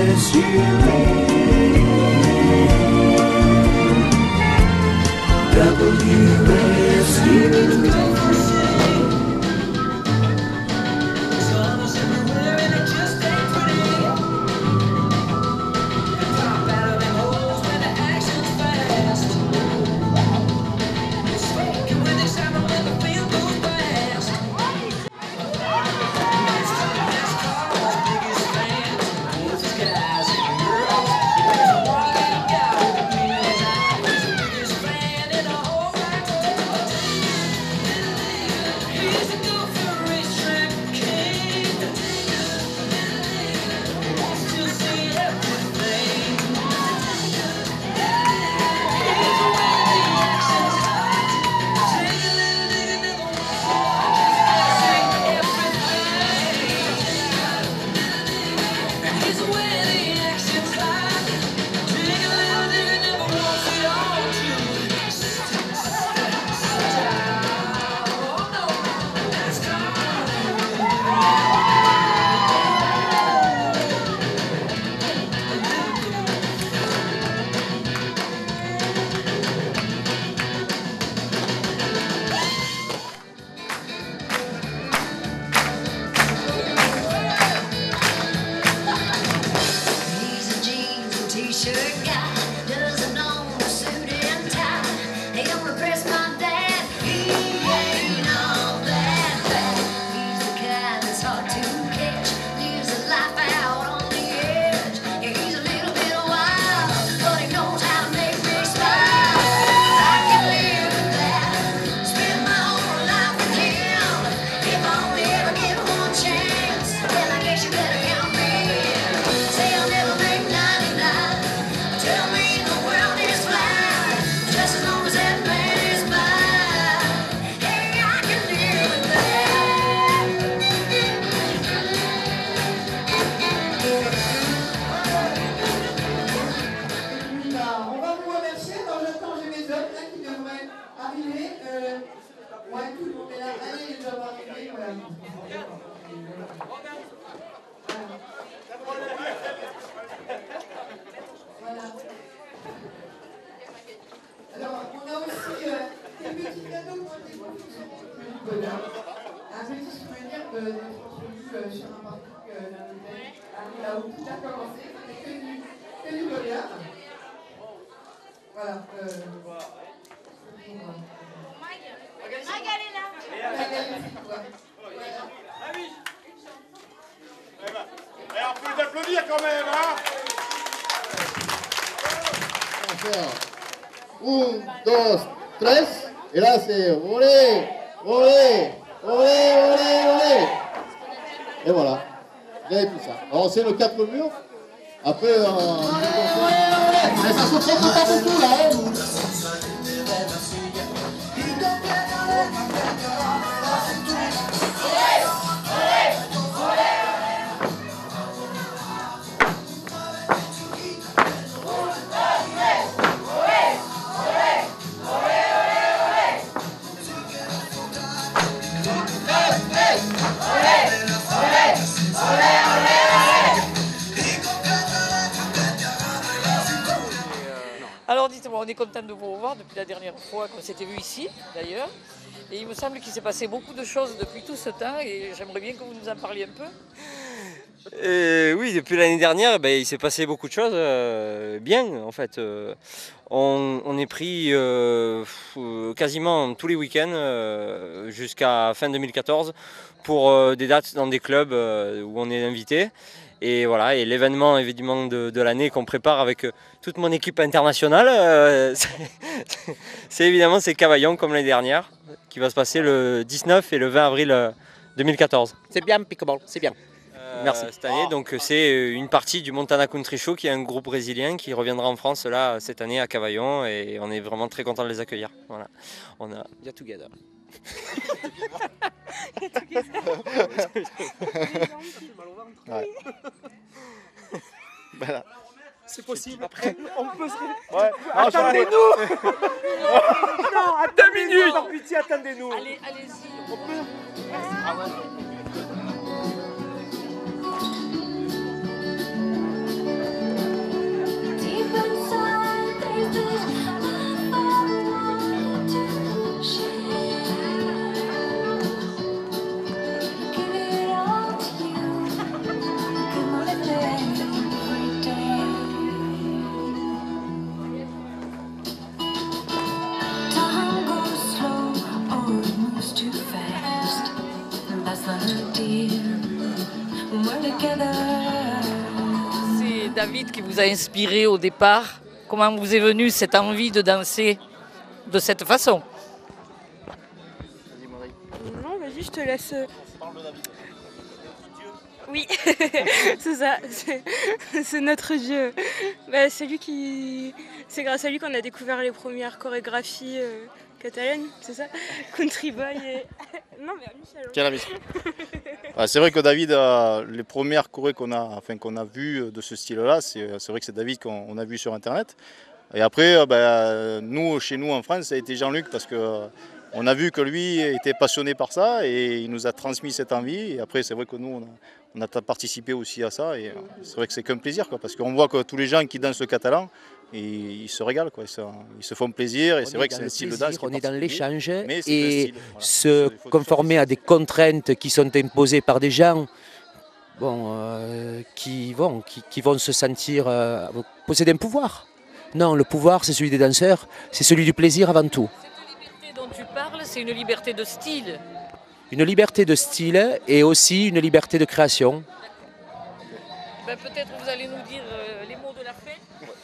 Et là c'est olé, olé, olé, olé, olé. Et voilà, vous avez tout ça. Alors c'est le 4 murs. Après, mais ça se fait pas beaucoup là. Hein. Alors dites-moi, on est content de vous revoir depuis la dernière fois qu'on s'était vu ici d'ailleurs. Et il me semble qu'il s'est passé beaucoup de choses depuis tout ce temps et j'aimerais bien que vous nous en parliez un peu. Oui, depuis l'année dernière, il s'est passé beaucoup de choses bien en fait. On est pris quasiment tous les week-ends jusqu'à fin 2014 pour des dates dans des clubs où on est invité. Et voilà, et l'événement de l'année qu'on prépare avec toute mon équipe internationale, c'est Cavaillon comme l'année dernière, qui va se passer le 19 et le 20 avril 2014. C'est bien, Pickleball, c'est bien. Merci. Cette année, donc c'est une partie du Montana Country Show, qui est un groupe brésilien qui reviendra en France là cette année à Cavaillon, et on est vraiment très content de les accueillir. Voilà, on a Get together. Ouais. Voilà. C'est possible après. On peut se... Ouais. Attendez-nous. Non, à 2 minutes. Par pitié, attendez-nous. Allez-y. On peut... Ah ouais. David qui vous a inspiré au départ. Comment vous est venue cette envie de danser de cette façon? Non, vas-y, je te laisse. Oui, c'est ça, c'est notre Dieu. Bah, c'est grâce à lui qu'on a découvert les premières chorégraphies catalanes, c'est ça? Country Boy et... Non, mais Michel. Quel ami. C'est vrai que David, les premières chorés qu'on a vues de ce style-là, c'est vrai que c'est David qu'on a vu sur Internet. Et après, nous, chez nous en France, ça a été Jean-Luc parce que on a vu que lui était passionné par ça et il nous a transmis cette envie. Et après, c'est vrai que nous, on a participé aussi à ça. Et c'est vrai que c'est qu'un plaisir, quoi, parce qu'on voit que tous les gens qui dansent le catalan, ils se régalent, quoi, ils se font plaisir. Et c'est vrai que c'est un style de danse. On est dans l'échange et style, voilà, se conformer à des contraintes qui sont imposées par des gens qui vont se sentir posséder un pouvoir. Non, le pouvoir, c'est celui des danseurs, c'est celui du plaisir avant tout. Cette liberté dont tu parles, c'est une liberté de style. Une liberté de style et aussi une liberté de création. Peut-être vous allez nous dire les mots de la fête.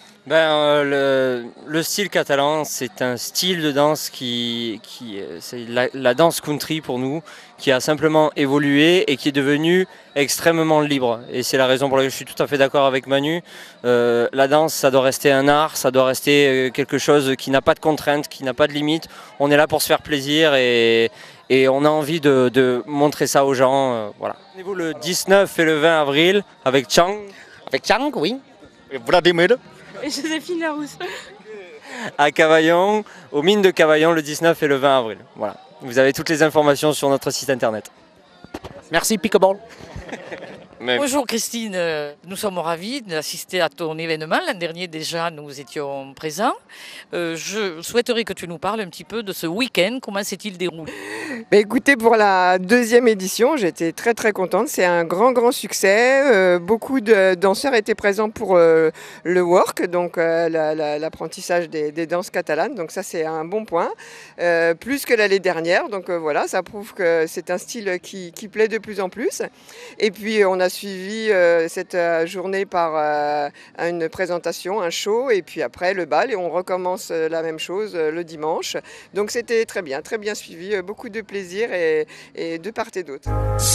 Le style catalan, c'est un style de danse c'est la danse country pour nous, qui a simplement évolué et qui est devenue extrêmement libre. Et c'est la raison pour laquelle je suis tout à fait d'accord avec Manu. La danse, ça doit rester un art, ça doit rester quelque chose qui n'a pas de contraintes, qui n'a pas de limites. On est là pour se faire plaisir et on a envie de montrer ça aux gens. Voilà. Rendez-vous le 19 et le 20 avril avec Chang. Avec Chang, oui. Et Vladimir. Et Joséphine Larousse. À Cavaillon, aux mines de Cavaillon, le 19 et le 20 avril. Voilà. Vous avez toutes les informations sur notre site internet. Merci Pickleball. Bonjour Christine, nous sommes ravis d'assister à ton événement. L'an dernier déjà nous étions présents. Je souhaiterais que tu nous parles un petit peu de ce week-end, comment s'est-il déroulé? Écoutez, pour la deuxième édition, j'étais très très contente, c'est un grand succès. Beaucoup de danseurs étaient présents pour le work, donc l'apprentissage des danses catalanes, donc ça c'est un bon point, plus que l'année dernière, donc voilà, ça prouve que c'est un style qui plaît de plus en plus. Et puis on a suivi cette journée par une présentation, un show, et puis après le bal, et on recommence la même chose le dimanche. Donc c'était très bien suivi, beaucoup de plaisir et de part et d'autre.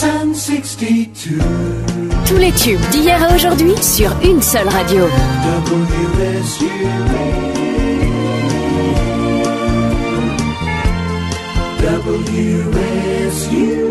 Tous les tubes d'hier à aujourd'hui sur une seule radio. WSU.